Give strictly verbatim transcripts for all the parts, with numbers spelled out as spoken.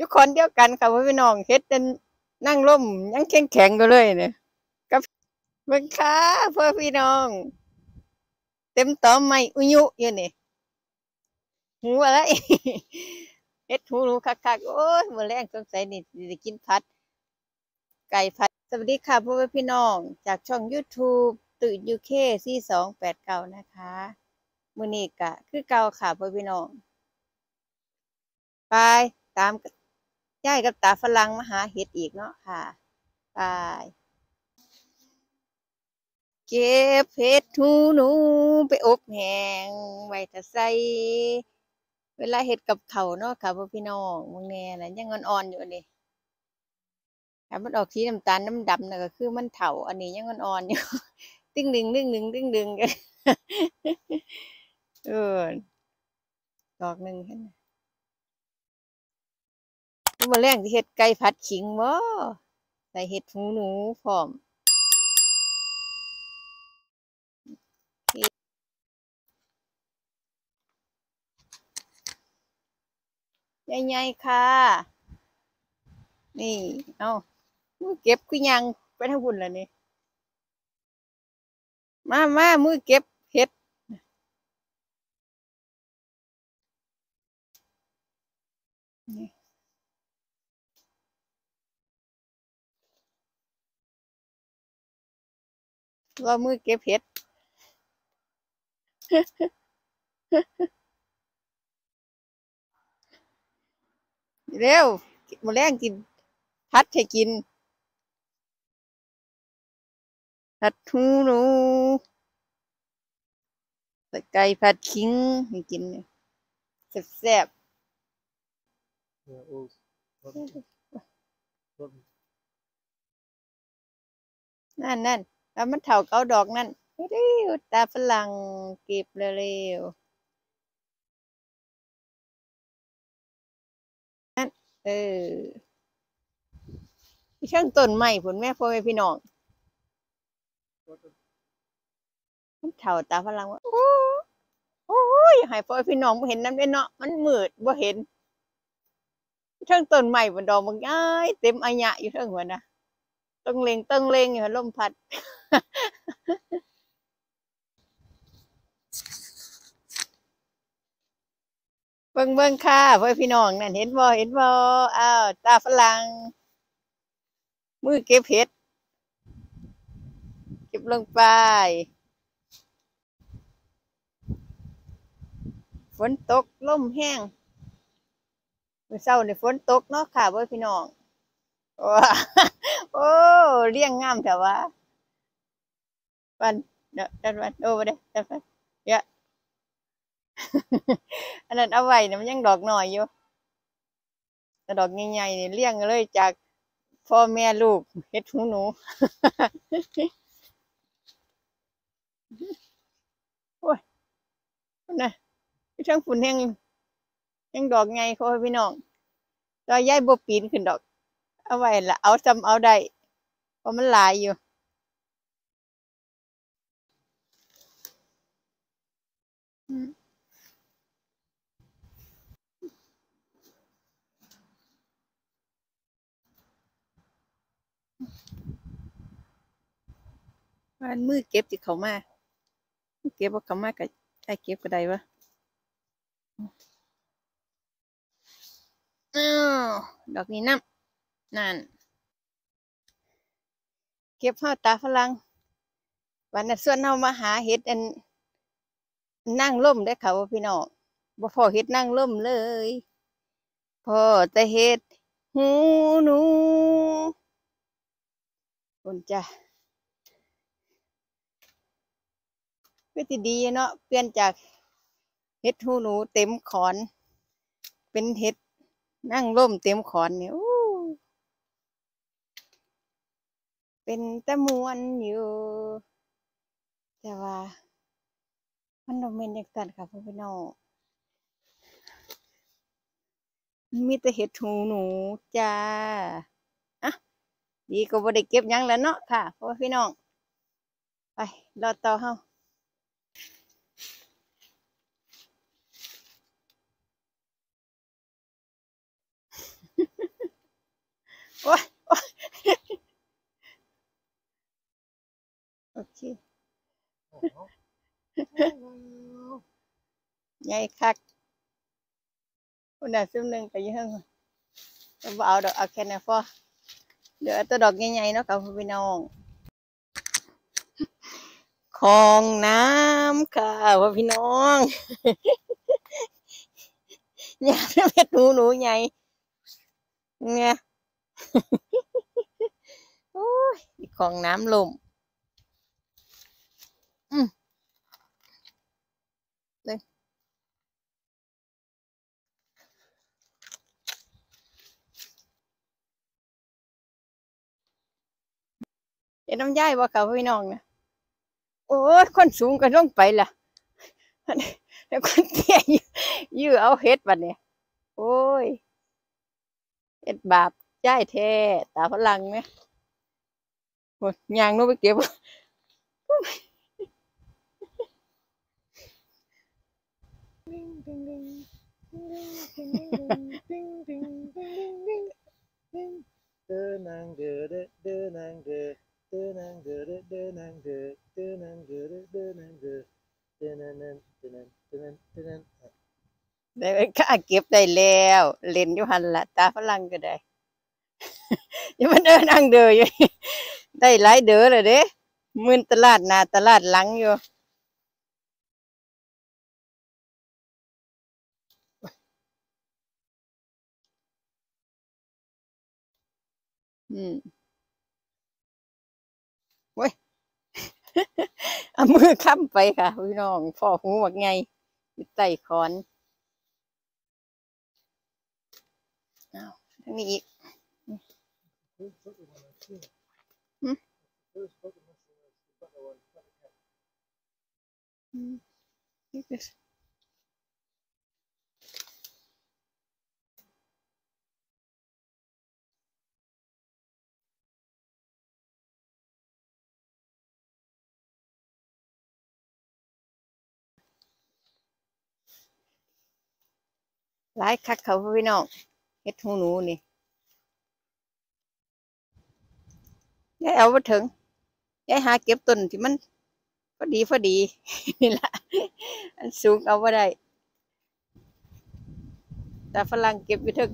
อยู่คนเดียวกันค่ะพี่น้องเฮ็ดเป็นนั่งร่มยังแข็งแข็งอยู่เลยเนี่ยกับเบิ่งค่ะพ่อพี่น้องเต็มตอไม้อุยุอยู่นี่หูอะไรเฮ็ดหูรู้คักๆโอ้ยมื้อแรงสงสัยนี่สิได้กินผัดไก่ผัดสวัสดีค่ะพ่อพี่น้องจากช่อง YouTube ตื่น ยู เค สี่ สอง แปด เก้านะคะมื้อนี้ก็คือเก่าค่ะพ่อพี่น้องไปตามยายกับตาฝรั่งมาหาเห็ดอีกเนาะค่ะไปเก็บเห็ดหูหนูไปอบแห้งไว้ถ้าใส่เวลาเห็ดกับเขาวเนาะค่ะพ่อพี่น้องมึงแน่น่ะยังอ่อนๆอยู่อันนี้ถ้ามันออกสีน้ำตาลน้ำดำน่ะก็คือมันเฒ่าอันนี้ยังอ่อนๆอยู่ตึ้งหนึ่งตึ้งหนึ่งตึ้งหนึ่งเออดอกหนึ่งเห็นมาแรงที่เห็ดไก่ผัดขิงบ่ใส่เห็ดหูหนูพร้อมใหญ่ๆค่ะนี่เอามือเก็บคือยังไปทั้งบุญแล้วนี่มามามือเก็บเห็ดนี่ว่ามือเก็บเห็ดเร็วมาแรงกินพัดให้กินผัดหูหนูใส่ไก่ผัดขิงให้กินแซ่บๆนั่นนั่นแล้วมันเถาเกาดอกนั่นเร็วตาฝรั่งเก็บเร็วๆนั่นเออช่างต้นไม้ผลแม่พ่อแม่พี่น้องมันเถาตาฝรั่งว่าโอ้โอ้ยให้พ่อแม่พี่น้องบ่เห็นน้ำเด้เนาะมันมืดบ่เห็นเทิงต้นไม้บนดอกมันง่ายเต็มอัญญะอยู่เทิงหัวนะต้องเลงต้องเลงอยู่ลมพัดเบิ่งเบิ่งค่ะพ่อพี่น้องนั่นเห็นบ่เห็นบ่อ้าวตาฝรั่งมือเก็บเห็ดเก็บลงไปฝนตกลมแห้งมื้อเช้านี่ฝนตกเนาะค่ะพ่อพี่น้องว้าโอ้เรียงงามแต่ว่าวันเด้อดันวันโอ้บ่ได้ดันวันเยอะอันนั้นเอาไว้น่ะมันยังดอกน้อยอยู่แต่ดอกใหญ่ๆนี่เรียงเลยจากพ่อแม่ลูกเฮ็ดหูหนูโอ้ยนะพี่ทั้งฝุ่นแห้งยังดอกไงเขาให้พี่น้องก็ย้ายบ่ปีนขึ้นดอกเอาไว้ละเอาจำเอาได้เพราะมันหลายอยู่มันมือเก็บจิเขามาเก็บว่าเขามาก็ใช้เก็บก็ได้วะอ้าวดอกนี้น้ำนั่นเก็บเฮาตาฝรั่งวันนั้นส่วนเฮามาหาเห็ดอันนั่งร่มได้ค่ะว่าพี่น้องบ่พอเห็ดนั่งร่มเลยพอแต่เห็ดหูหนูคนจ้ะก็สิดีเนาะเปลี่ยนจากเห็ดหูหนูเต็มขอนเป็นเห็ดนั่งร่มเต็มขอนเนี่ยเป็นตะมวนอยู่แต่ว่ามันบ่แม่นจังซั่นค่ะพ่อพี่น้องมีแต่เห็ดหูหนูจ้าอะดีก็บ่ได้เก็บหยังแล้วเนาะค่ะพ่อพี่น้องไปรอต่อเฮาโอ้ยโอ้ยโอเคใหญ่คักคนน่ะซุ่มหนึ่งก็ยังจะบ่เอาดอกเอาแค่นี้พอเดี๋ยวเอาตัวดอกใหญ่ๆเนาะกับพี่น้องคลองน้ำค่ะว่าพี่น้องอย่าเม็ดหนูหนูใหญ่เนี่ยโอ้ยคลองน้ำลมอืมเลยเอ็นน้ำย่ายบ่ค่ะพี่น้องนะโอ้ยคนสูงก็ลงไปล่ะแล้วคนเตี้ยยื้อเอาเฮ็ดบัดเนี่ยโอ้ยเฮ็ดบาปย่ายแท้ตาพลังไหมโอ้ยยางนู้นไปเก็บเดินนางเดือเด้อเดินนางเดือเดินนางเดือเด้อเดินนางเดือเดินนางเดือเด้อเดินนางเดือเดินนั่นนั่นเดินนั่นเดินนั่นเดินนั่นได้ไปค่าเก็บได้แล้วเล่นอยู่หันละตาพลังก็ได้ยังมันเดินนั่งเด้ออยู่ได้หลายเด้อเลยเด้มื่นตลาดหน้าตลาดหลังอยู่อืมเว้ยเอามือค้ำไปค่ะพี่น้องพ่อหูว่าไงอยู่ใต้คอนอ้าวทางนี้อีกอืมอืมนี่คือหลายคักเขาพี่น้องเฮ็ดหูหนูนี่ยายเอาไปถึงยายหาเก็บต้นที่มันพอดีพอดีนี่ล่ะอันสูงเอาไ่ได้แต่ฝรั่งเก็บไปถึง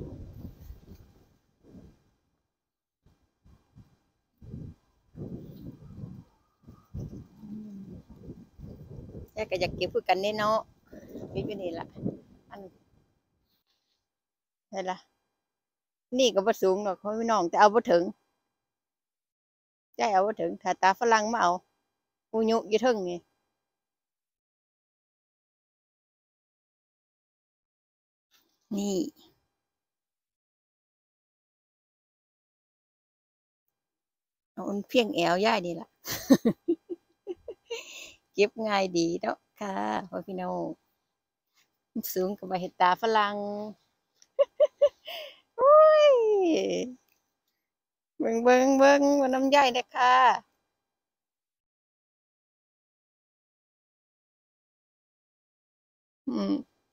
ยายก็อยากเก็บเพื่อกันเนาะเก็บอยู่นี่ล่ะอันนี่ล่ะนี่ก็บ่สูงหรอกพี่น้องแต่เอาบ่ถึงยายเอาบ่ถึงถ้าตาฝรั่งมาเอาอูยุอยู่ถึงนี่นี่เอาอันเพียงแอวยายนี่ล่ะเก็บง่ายดีเนาะค่ะพ่อพี่น้องสูงก็บ่เห็นตาฝรั่งโอ้ยเบิ่งเบิ่งเบิ่งว่าน้ำยายเด้อค่ะอืม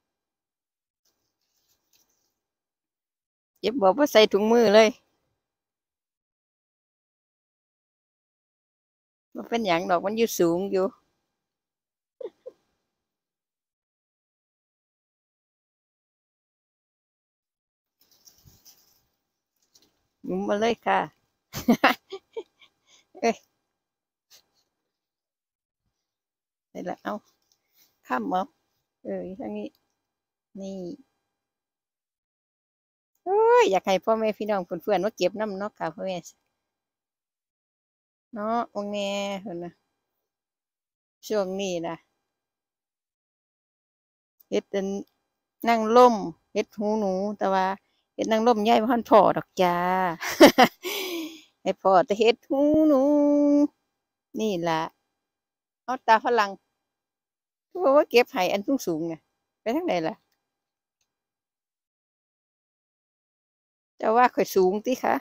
เจ็บบอกว่าใส่ถุงมือเลยมันเป็นอย่างดอกมันอยู่สูงอยู่หมุนมาเลยค่ะเอ้ยนี่ละเอาข้ามเอาเออทางนี้นี่โอ้ยอยากให้พ่อแม่พี่น้องเพื่อนๆมาเก็บน้ำเนาะค่ะพ่อแม่เนาะองแน่เห็นนะช่วงนี้นะเฮ็ดเป็นนั่งล่มเฮ็ดหูหนูแต่ว่าเฮ็ดนั่งล่มยายบ่ทันพอดอกจ้าให้พอแต่เฮ็ดหูหนูนี่ล่ะเอาตาฝรั่งคือบอกว่าเก็บให้อันสูงๆน่ะไปทางใดล่ะเจ้าว่าข้อยสูงติคะ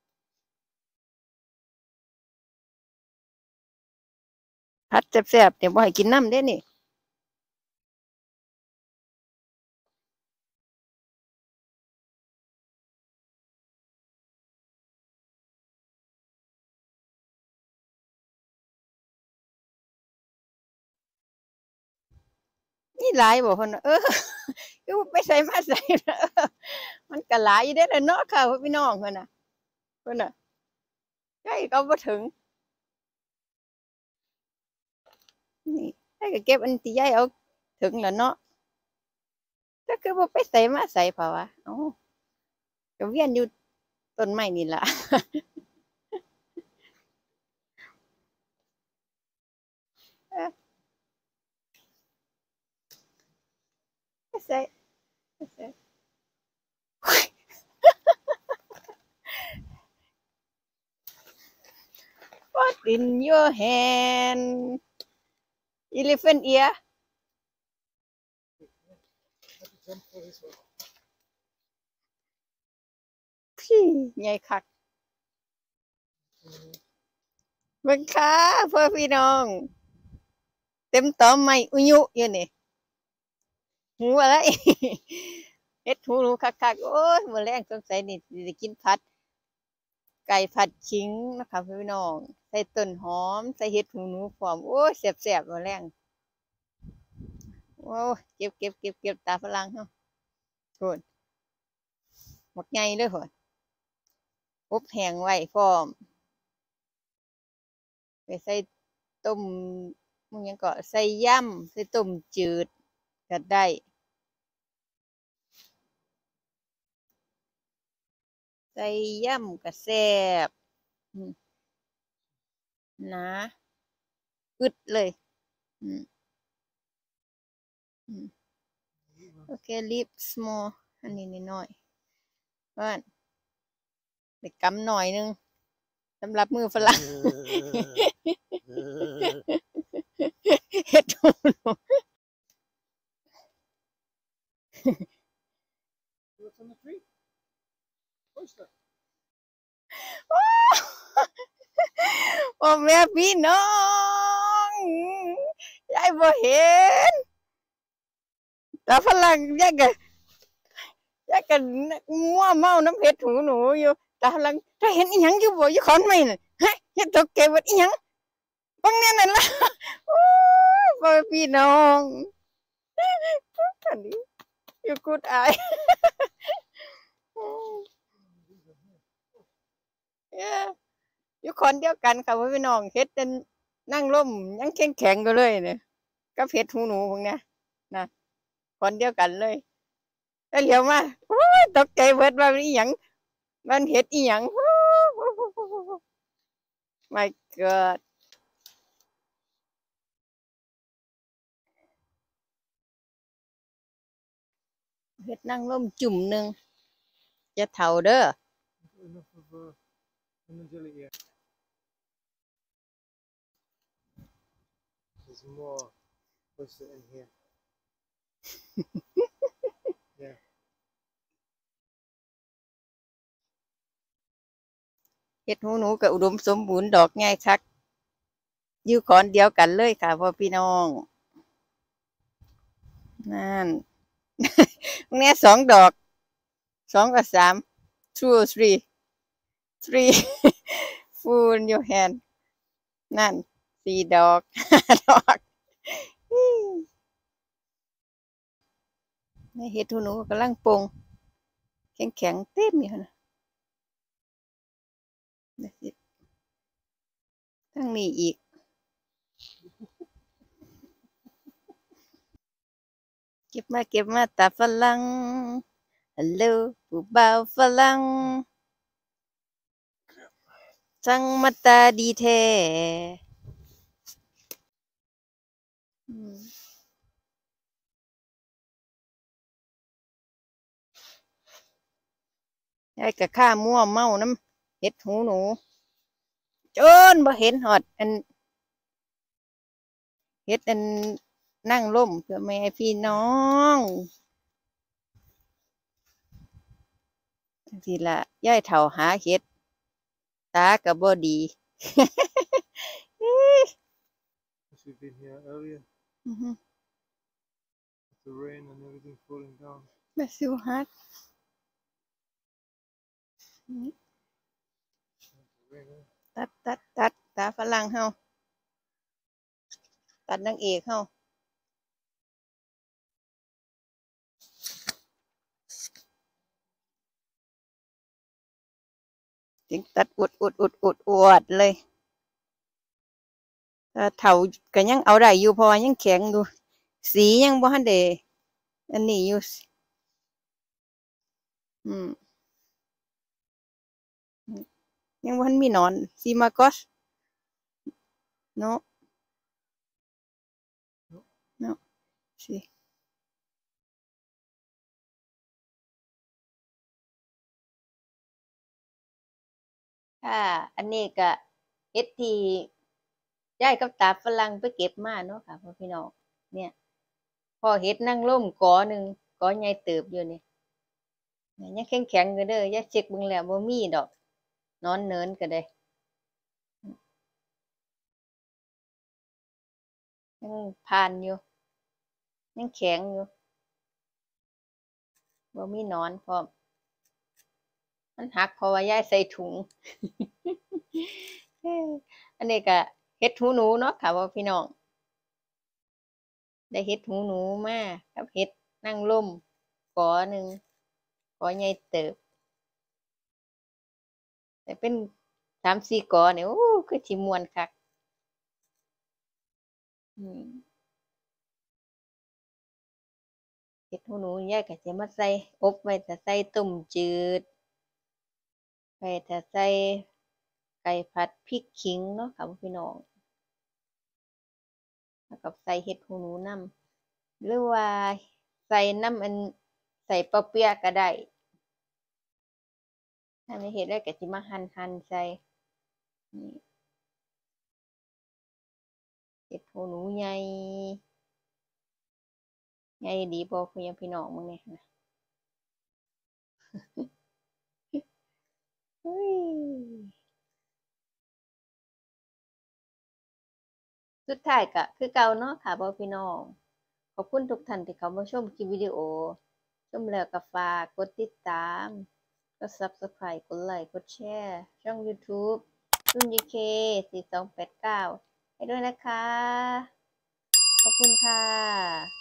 ผัดแซ่บๆเนี่ยบ่ให้กินน้ำเด้นี่นี่หลายบ่เพิ่นน่ะเออคือไปใส่มาใส่นะเออมันก็หลายอยู่เด้อล่ะเนาะค่ะพี่น้องเพิ่นน่ะเพิ่นน่ะใกล้ก็บ่ถึงนี่ยายก็เก็บอันที่ยายเอาถึงแล้วเนาะแต่คือบ่ไปใส่มาใส่เปล่าวะเอ้าก็เวียนอยู่ต้นไม้นี่ล่ะเออไปใส่ไปใส่ What in your hand elephant ear Jump for this one. พี่ใหญ่คักเบิ่งค่ะพ่อพี่น้อง เต็มตอไม้อุยุอยู่นี่หูอะไร เฮ็ดหูหนูคักๆโอ้ยมื้อแลงสงสัยนี่สิได้กินผัด ไก่ผัดขิงนะคะพี่น้องใส่ต้นหอมใส่เห็ดหูหนูพร้อมโอ้ยแซ่บๆมื้อแลงโอ้ยเก็บเก็บเก็บเก็บตาฝรั่งเฮาโพูนหมดใหญ่เลยพุ่นอบแห้งไว้พร้อมไปใส่ต้มมันหยังก็ใส่ยำใส่ต้มจืดก็ได้ใส่ยำก็แซ่บอืมนะอึดเลยอืมอืมโอเค leave small อันนี้นิดหน่อยเพิ่นได้กำหน่อยหนึงสำหรับมือฝรั่ง เฮ็ดหูหนู What's on the tree? Oyster. พ่อแม่พี่น้องยายบ่เห็นแต่ฝรั่งยายก็ยายก็มั่วเมาน้ำเห็ดหูหนูอยู่แต่ฝรั่งถ้าเห็นอีหยังอยู่บ่อยู่ขอนไม้น่ะฮะเฮ็ดตกใจว่าอีหยังเบิ่งแน่นั่นล่ะโอ้ยพ่อแม่พี่น้องอันนี้อยู่กูดอาย เอ้ออยู่ขอนเดียวกันค่ะพ่อพี่น้องเฮ็ดจนนั่งร่มยังแข็งๆอยู่เลยเนี่ยกับเห็ดหูหนูพวกเนี้ยนะขอนเดียวกันเลยแล้วเหลียวมาโอ้ยตกใจเบิดว่ามันอีหยังมันเห็ดอีหยัง My God เฮ็ดนั่งร่มจุ่มหนึ่งจะเฒ่าเด้อ Enough of uh, lemon jelly here. There's more oyster in here. Yeah. เฮ็ดหูหนูก็อุดมสมบูรณ์ดอกใหญ่คักอยู่ขอนเดียวกันเลยค่ะพ่อพี่น้องนั่น เนี่ยสองดอกสองกับสาม two or three three full in your hand นั่นสี่ดอกห้าดอกนี่เห็ดหูหนูกำลังปรุงแข็งแข็งเต็มอยู่นะทั้งนี้อีกเก็บมาเก็บมาตาฝรั่งฮัลโหลผู้บ่าวฝรั่งจังมาตาดีแท้อืมยายก็ข้ามั่วเมาน้ำเห็ดหูหนูจนบ่เห็นหอดอันเฮ็ดอันนั่งร่มเพื่อแม่พี่น้องจังซี่ล่ะยายเฒ่าหาเห็ดตาก็บ่ดี Because we've been here earlier อือฮึ with the rain and everything falling down. แม่สิวฮัก The rain, eh? ตัดตัดตัดตาฝรั่งเฮาตัดนางเอกเฮาถึงตัดอุดอุดอุดอุดอวดเลยแต่เถาก็ยังเอาได้อยู่เพราะว่ายังแข็งอยู่สียังบ่ทันได้อันนี้อยู่อืมยังบ่ทันมีหนอนซีมากอสเนาะเนาะสิค่ะ อันนี้ก็เฮ็ดที่ยายกับตาฝรั่งไปเก็บมาเนาะค่ะพ่อพี่น้องเนี่ยพอเฮ็ดนางร่มกอหนึ่งกอใหญ่เติบอยู่นี่ยังแข็งแข็งอยู่เด้อยายเช็คเบิ่งแล้วบ่มีดอกนอนเนินก็ได้ยังผ่านอยู่ยังแข็งอยู่บ่มีหนอนพร้อมมันหักเพราะว่ายายใส่ถุง อันนี้ก็เฮ็ดหูหนูเนาะค่ะพ่อพี่น้องได้เฮ็ดหูหนูมากับเฮ็ดนางร่มกอหนึ่งกอใหญ่เติบแต่เป็นสามสี่กอนี่โอ้คือสิม่วนคักอืมเฮ็ดหูหนูยายก็สิมาใส่อบไว้ถ้าใส่ต้มจืดไว้ถ้าใส่ไก่ผัดพริกขิงเนาะค่ะพ่อพี่น้องแล้วก็ใส่เฮ็ดหูหนูนำหรือว่าใส่น้ำอันใส่ปอเปี๊ยะก็ได้ถ้าไม่เฮ็ดแล้วก็สิมาหั่นๆใส่นี่เฮ็ดหูหนูใหญ่ใหญ่ดีบ่พ่อพี่น้องมึงนี่นะเฮ้ยสุดท้ายก็คือเก่าเนาะค่ะพ่อพี่น้องขอบคุณทุกท่านที่เข้ามาชมคลิปวิดีโอชมแล้วก็ฝากกดติดตามกด Subscribe กดไลค์กดแชร์ช่อง YouTube รุ่น ยี เค สี่สองแปดเก้าให้ด้วยนะคะขอบคุณค่ะ